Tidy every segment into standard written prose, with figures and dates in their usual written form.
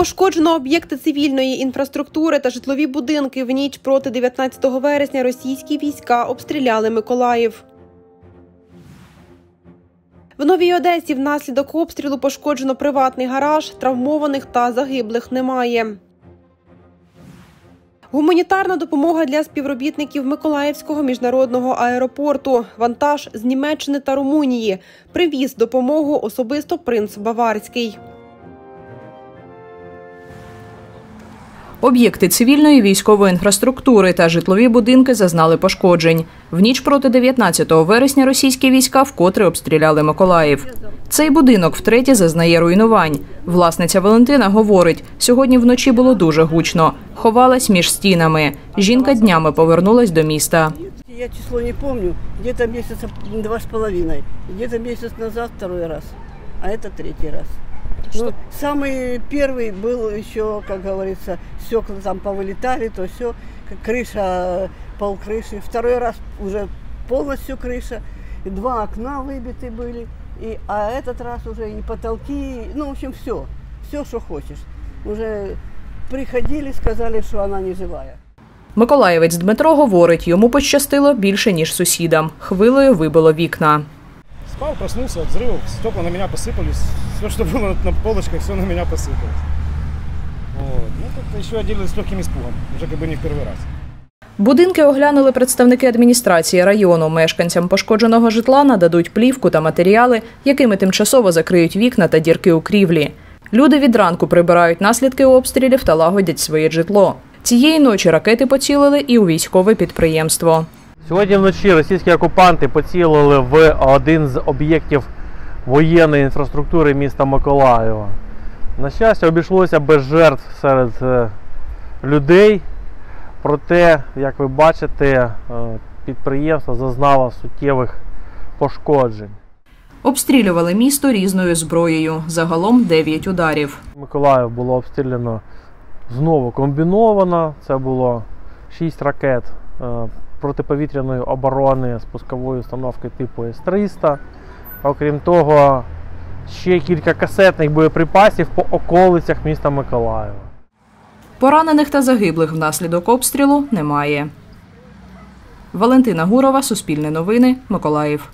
Пошкоджено об'єкти цивільної інфраструктури та житлові будинки. В ніч проти 19 вересня російські війська обстріляли Миколаїв. В Новій Одесі внаслідок обстрілу пошкоджено приватний гараж, травмованих та загиблих немає. Гуманітарна допомога для співробітників Миколаївського міжнародного аеропорту. Вантаж з Німеччини та Румунії. Привіз допомогу особисто принц Баварський. Об'єкти цивільної військової інфраструктури та житлові будинки зазнали пошкоджень. В ніч проти 19 вересня російські війська вкотре обстріляли Миколаїв. Цей будинок втретє зазнає руйнувань. Власниця Валентина говорить, сьогодні вночі було дуже гучно. Ховалась між стінами. Жінка днями повернулась до міста. Я число не помню, где-то месяца 2,5, где-то месяц назад второй раз, а это третий раз. Ну, самый первый был еще, как говорится, стекла там повылетали, то все, крыша, пол крыши. Второй раз уже полностью крыша, 2 окна выбиты были, а этот раз уже и потолки, ну, в общем, все, что хочешь. Уже приходили, сказали, что она не живая. Миколаївець Дмитро говорить, йому пощастило більше, ніж сусідам. Хвилею вибило вікна. Спал, проснулся от взрывов, стекла на меня посыпались, все, что было на полочках, все на меня посыпалось. Вот. Ну, тут еще отделались с легким испугом, уже как бы не в первый раз. Будинки оглянули представники адміністрації району. Мешканцям пошкодженого житла нададуть плівку та матеріали, якими тимчасово закриють вікна та дірки у крівлі. Люди від ранку прибирають наслідки обстрілів та лагодять своє житло. Цієї ночі ракети поцілили і у військове підприємство. Сьогодні вночі російські окупанти поцілили в один з об'єктів воєнної інфраструктури міста Миколаєва. На щастя, обійшлося без жертв серед людей. Проте, як ви бачите, підприємство зазнало суттєвих пошкоджень. Обстрілювали місто різною зброєю. Загалом 9 ударів. Миколаїв було обстріляно знову комбіновано. Це було 6 ракет протиповітряної оборони з пускової установки типу С-300. Окрім того, ще кілька касетних боєприпасів по околицях міста Миколаєва. Поранених та загиблих внаслідок обстрілу немає. Валентина Гурова, Суспільне новини, Миколаїв.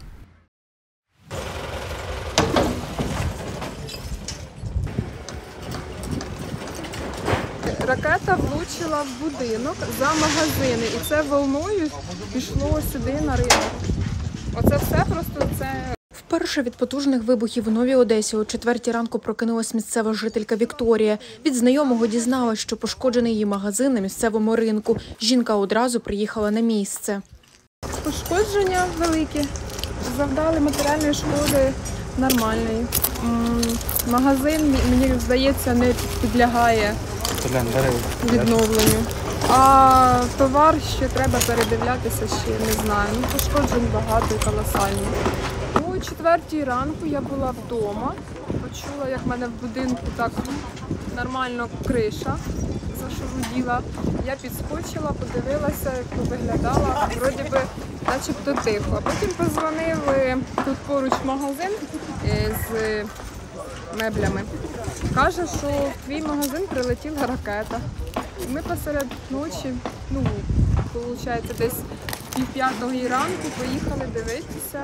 Ракета влучила в будинок за магазини, і це волною пішло сюди на ринок. Оце все просто це... Вперше від потужних вибухів у Новій Одесі о 4 ранку прокинулась місцева жителька Вікторія. Від знайомого дізналась, що пошкоджений її магазин на місцевому ринку. Жінка одразу приїхала на місце. Пошкодження великі, завдали матеріальної шкоди нормальної. Магазин, мені здається, не підлягає відновленню. А товар ще треба передивлятися, ще не знаю. Ну, пошкоджень багато і колосальні. О 4 ранку я була вдома, почула, як в мене в будинку так нормально криша зашуруділа. Я підскочила, подивилася, як виглядала, вроді би начебто тихо. А потім позвонив тут поруч магазин з меблями. Каже, що в твій магазин прилетіла ракета. І ми посеред ночі, виходить, десь пів-5 ранку поїхали дивитися.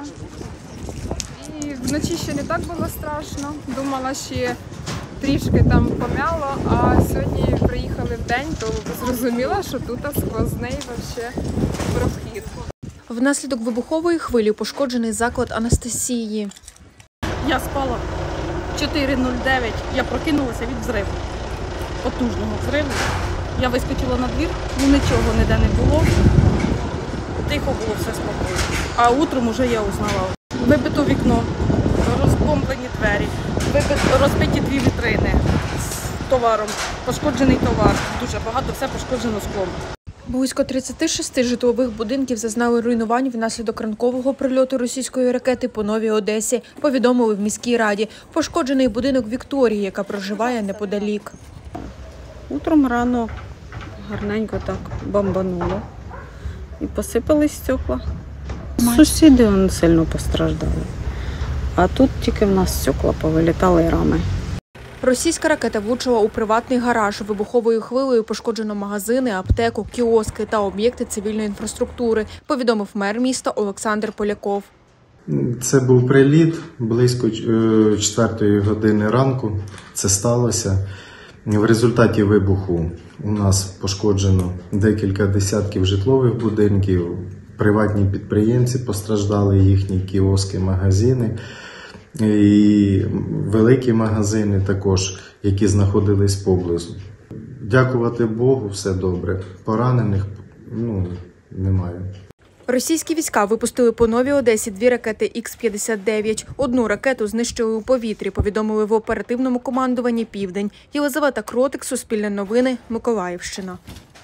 І вночі ще не так було страшно. Думала, ще трішки там помяло, а сьогодні приїхали вдень, то зрозуміла, що тут сквозний прохід. Внаслідок вибухової хвилі пошкоджений заклад Анастасії. Я спала 4:09, я прокинулася від взриву, потужного взриву. Я вискочила на двір, нічого ніде не було, тихо було, все спокійно. А утром вже я узнала. Вибито вікно, розбомблені двері, розбиті 2 вітрини з товаром, пошкоджений товар, дуже багато, все пошкоджено склом. Близько 36 житлових будинків зазнали руйнувань внаслідок ранкового прильоту російської ракети по Новій Одесі, повідомили в міській раді. Пошкоджений будинок Вікторії, яка проживає неподалік. Утром рано гарненько так бомбануло і посипались стекла. Сусіди сильно постраждали, а тут тільки в нас стекла повилітали і рами. Російська ракета влучила у приватний гараж. Вибуховою хвилею пошкоджено магазини, аптеку, кіоски та об'єкти цивільної інфраструктури, повідомив мер міста Олександр Поляков. Це був приліт близько 4 години ранку. Це сталося. В результаті вибуху у нас пошкоджено декілька десятків житлових будинків, приватні підприємці постраждали, їхні кіоски, магазини і великі магазини також, які знаходились поблизу. Дякувати Богу, все добре. Поранених немає. Російські війська випустили по Новій Одесі 2 ракети Х-59. Одну ракету знищили у повітрі, повідомили в оперативному командуванні «Південь». Єлизавета Кротик, Суспільне новини, Миколаївщина.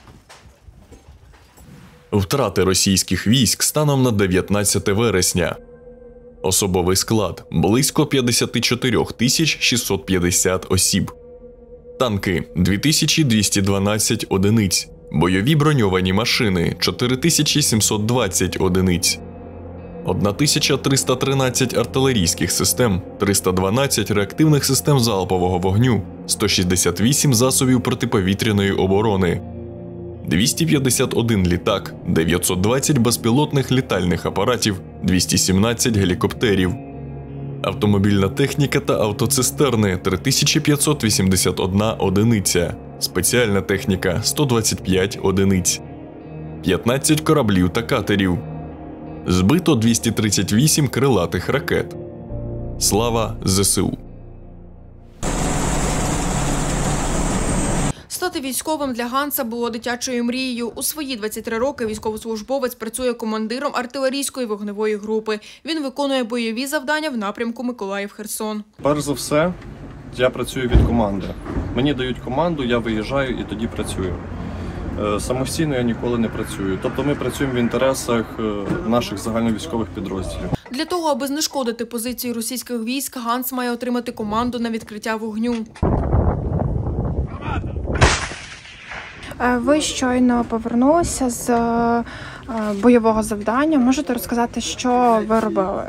Втрати російських військ станом на 19 вересня. Особовий склад – близько 54 650 осіб. Танки – 2212 одиниць. Бойові броньовані машини – 4720 одиниць. 1313 артилерійських систем, 312 реактивних систем залпового вогню, 168 засобів протиповітряної оборони, 251 літак, 920 безпілотних літальних апаратів, 217 гелікоптерів. Автомобільна техніка та автоцистерни – 3581 одиниця. Спеціальна техніка – 125 одиниць. 15 кораблів та катерів. Збито 238 крилатих ракет. Слава ЗСУ! Стати військовим для Ганса було дитячою мрією. У свої 23 роки військовослужбовець працює командиром артилерійської вогневої групи. Він виконує бойові завдання в напрямку Миколаїв-Херсон. Перш за все, я працюю від команди. Мені дають команду, я виїжджаю і тоді працюю. Самостійно я ніколи не працюю. Тобто ми працюємо в інтересах наших загальновійськових підрозділів. Для того, аби знешкодити позиції російських військ, Ганс має отримати команду на відкриття вогню. Ви щойно повернулися з бойового завдання. Можете розказати, що ви робили?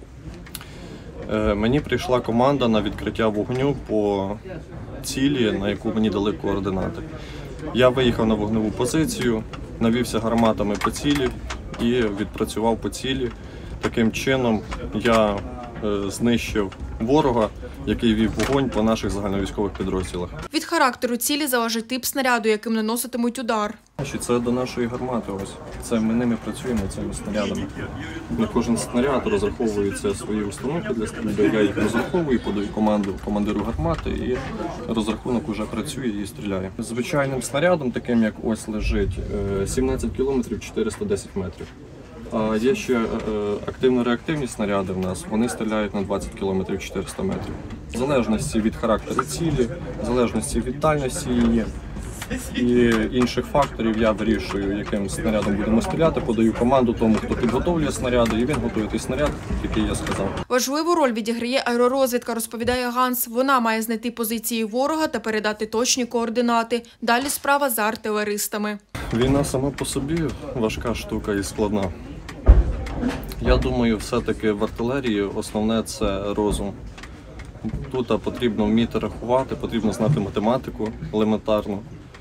Мені прийшла команда на відкриття вогню по цілі, на яку мені дали координати. Я виїхав на вогневу позицію, навівся гарматами по цілі і відпрацював по цілі. Таким чином я знищив ворога, який вів вогонь по наших загальновійськових підрозділах. Від характеру цілі залежить тип снаряду, яким наноситимуть удар. Це до нашої гармати. Це ми ними працюємо, цими снарядами. На кожен снаряд розраховуються свої установки для стрільби. Я їх розраховую, подаю команду командиру гармати і розрахунок вже працює і стріляє. Звичайним снарядом, таким як ось лежить, 17 км 410 метрів. А є ще активно-реактивні снаряди в нас, вони стріляють на 20 км 400 метрів. В залежності від характеру цілі, в залежності від дальності її і інших факторів я вирішую, яким снарядом будемо стріляти, подаю команду тому, хто підготовлює снаряди, і він готує той снаряд, який я сказав. Важливу роль відіграє аеророзвідка, розповідає Ганс. Вона має знайти позиції ворога та передати точні координати. Далі справа за артилеристами. Війна сама по собі важка штука і складна. Я думаю, все-таки в артилерії основне – це розум. Тут потрібно вміти рахувати, потрібно знати математику елементарно.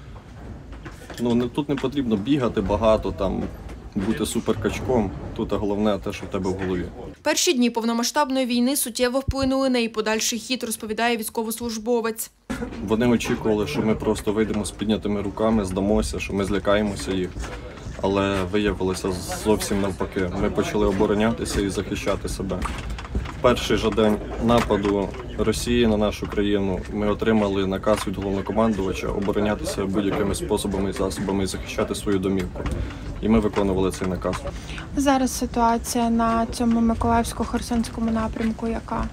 Тут не потрібно бігати багато, бути суперкачком. Тут головне те, що в тебе в голові. Перші дні повномасштабної війни суттєво вплинули на її подальший хід, розповідає військовослужбовець. Вони очікували, що ми просто вийдемо з піднятими руками, здамося, що ми злякаємося їх. Але виявилося зовсім навпаки. Ми почали оборонятися і захищати себе. В перший же день нападу Росії на нашу країну ми отримали наказ від головнокомандувача оборонятися будь-якими способами і засобами і захищати свою домівку. І ми виконували цей наказ. Зараз ситуація на цьому Миколаївсько-Херсонському напрямку яка?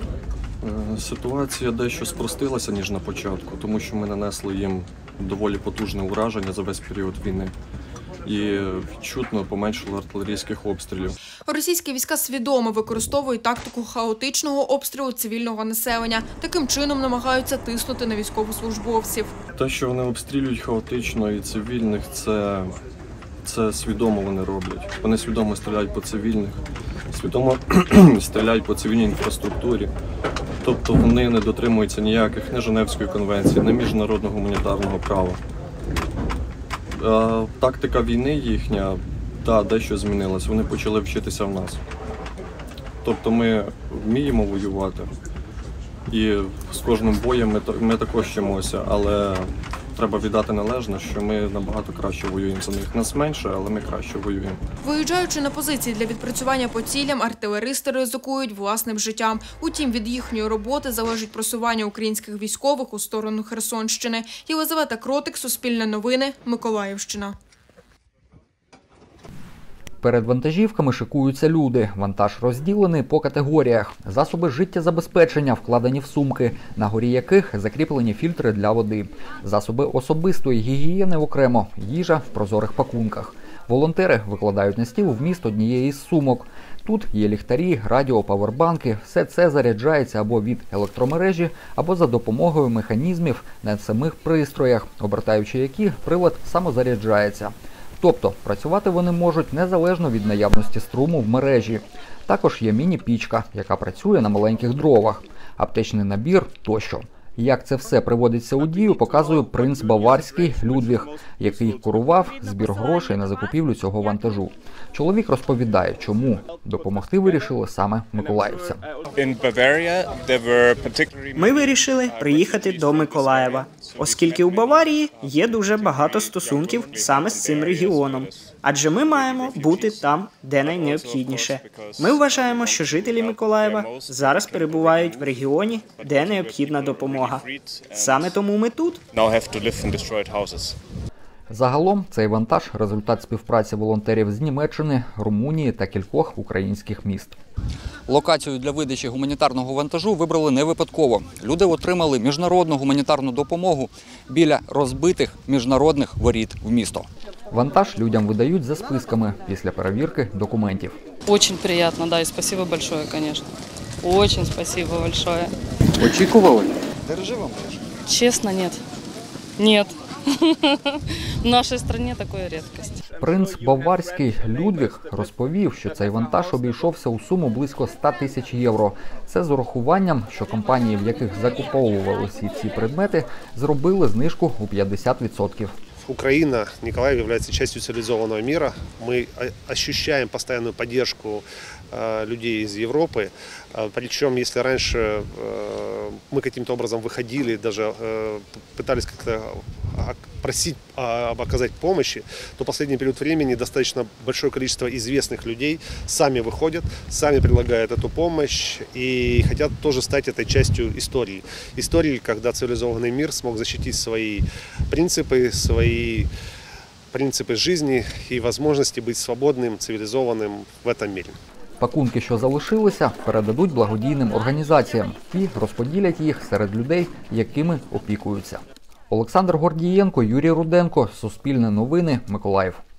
Ситуація дещо спростилася, ніж на початку, тому що ми нанесли їм доволі потужне ураження за весь період війни. І відчутно поменшили артилерійських обстрілів. Російські війська свідомо використовують тактику хаотичного обстрілу цивільного населення. Таким чином намагаються тиснути на військовослужбовців. Те, що вони обстрілюють хаотично і цивільних, це свідомо вони роблять. Вони свідомо стріляють по цивільних, свідомо стріляють по цивільній інфраструктурі. Тобто вони не дотримуються ніяких ні Женевської конвенції, ні міжнародного гуманітарного права. Тактика війни їхня, дещо змінилась, вони почали вчитися в нас. Тобто ми вміємо воювати, і з кожним боєм ми також вчимося, але треба віддати належне, що ми набагато краще воюємо за них. Нас менше, але ми краще воюємо. Виїжджаючи на позиції для відпрацювання по цілям, артилеристи ризикують власним життям. Утім, від їхньої роботи залежить просування українських військових у сторону Херсонщини. Єлизавета Кротик, Суспільне новини, Миколаївщина. Перед вантажівками шикуються люди. Вантаж розділений по категоріях. Засоби життєзабезпечення вкладені в сумки, на горі яких закріплені фільтри для води. Засоби особистої гігієни окремо, їжа в прозорих пакунках. Волонтери викладають на стіл вміст однієї з сумок. Тут є ліхтарі, радіо, павербанки. Все це заряджається або від електромережі, або за допомогою механізмів на самих пристроях, обертаючи які прилад самозаряджається. Тобто працювати вони можуть незалежно від наявності струму в мережі. Також є міні-пічка, яка працює на маленьких дровах, аптечний набір тощо. Як це все приводиться у дію, показує принц Баварський Людвіг, який курував збір грошей на закупівлю цього вантажу. Чоловік розповідає, чому допомогти вирішили саме миколаївцям. Ми вирішили приїхати до Миколаєва, оскільки у Баварії є дуже багато стосунків саме з цим регіоном. Адже ми маємо бути там, де найнеобхідніше. Ми вважаємо, що жителі Миколаєва зараз перебувають в регіоні, де необхідна допомога. Саме тому ми тут. Загалом цей вантаж – результат співпраці волонтерів з Німеччини, Румунії та кількох українських міст. Локацію для видачі гуманітарного вантажу вибрали не випадково. Люди отримали міжнародну гуманітарну допомогу біля розбитих міжнародних воріт в місто. Вантаж людям видають за списками після перевірки документів. Очень приятно, да, и спасибо большое, конечно. Очень спасибо большое. Очікували? Дороже вам? Честно, нет. Нет. В нашій країні такої рідкість. Принц Баварський Людвіг розповів, що цей вантаж обійшовся у суму близько 100 тисяч євро. Це з урахуванням, що компанії, в яких закуповували всі ці предмети, зробили знижку у 50%. Украина, Николаев является частью цивилизованного мира. Мы ощущаем постоянную поддержку людей из Европы. Причем, если раньше мы каким-то образом выходили, даже пытались как-то просить об оказать помощи, то в последний период времени достаточно большое количество известных людей сами выходят, сами предлагают эту помощь и хотят тоже стать этой частью истории. Истории, когда цивилизованный мир смог защитить свои принципы жизни и возможности быть свободным, цивилизованным в этом мире. Пакунки, що залишилися, передадуть благодійним організаціям і розподілять їх серед людей, якими опікуються. Олександр Гордієнко, Юрій Руденко, Суспільне новини, Миколаїв.